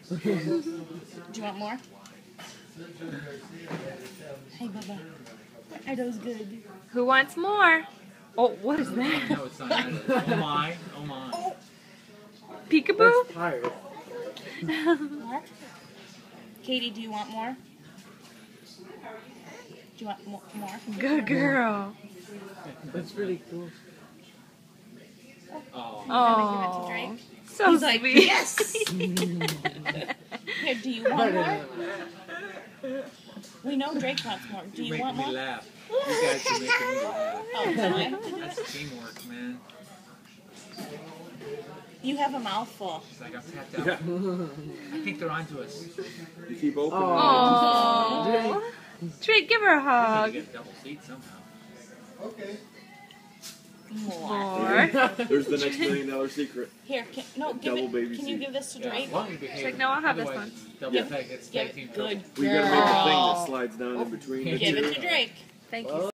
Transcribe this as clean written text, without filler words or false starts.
Do you want more? Hey, Bubba. Are those good? Who wants more? Oh, what is that? No, it's not. Oh my. Oh my. Oh. Peekaboo? That's pirate. What? Katy, do you want more? Do you want more? Good girl. That's really cool. Oh. Oh, Give it to Drake. so He's like, sweet. yes! Here, do you want more? We know Drake wants more. Do you Make want me more? laugh. You guys are making me laugh. Oh, do I have to do That's it? teamwork, man. You have a mouthful. It's like I'm tapped out. I think they're onto us. You keep opening. Oh, Drake, give her a We hug. get a double seat somehow. More. There's the next $1 million secret. Here, give Double it. baby Can you seat. give this to Yeah, Drake? as long as you behave. She's like, no, I'll have this Otherwise, one. Double Give- peg. It's Give tag team good We gotta make a thing that girl. slides down in between the Give two. it to Drake. Thank you.